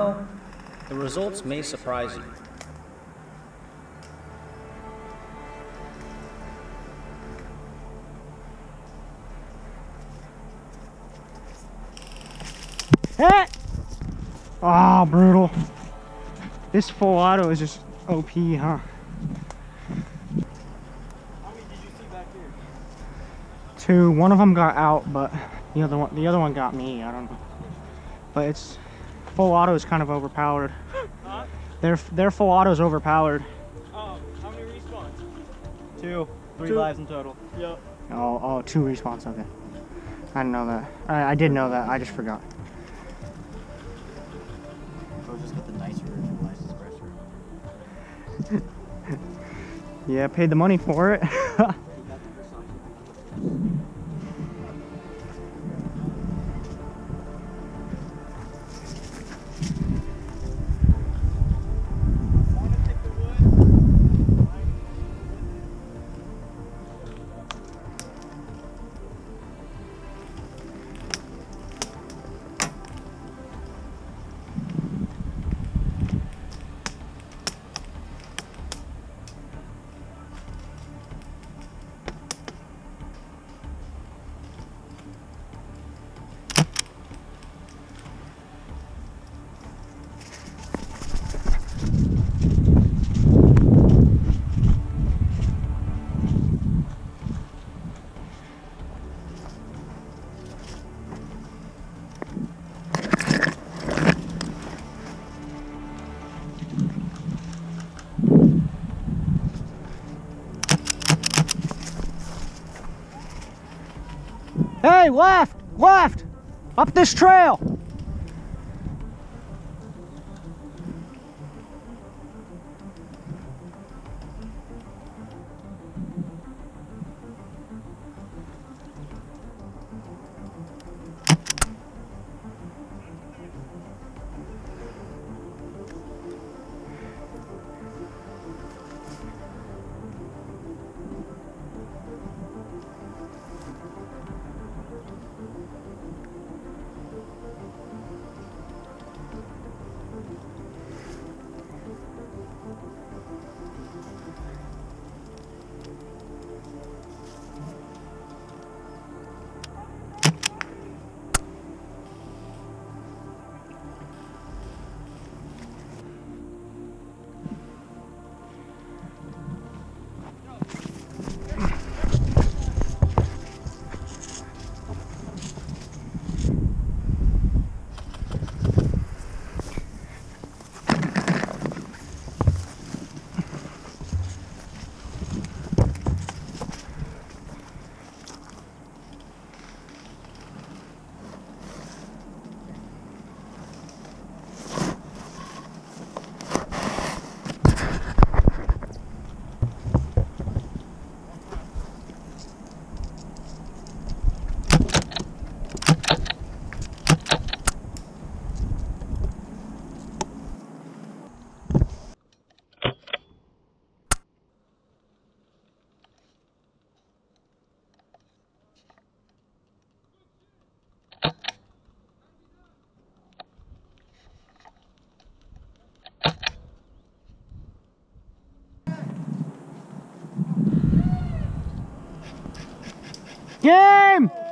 know, the results may surprise you. Hey! Oh, brutal. This full auto is just OP, huh? How many did you see back here? 2. One of them got out, but the other one got me. I don't know. But it's full auto is kind of overpowered. Huh? Their full auto is overpowered. How many respawns? 2. 3 2. lives in total. Yep. Oh, 2 respawns. Okay. I didn't know that. I did know that. I just forgot. Or just get the nicer license pressure. Yeah, paid the money for it. Hey, left! Left! Up this trail! Game!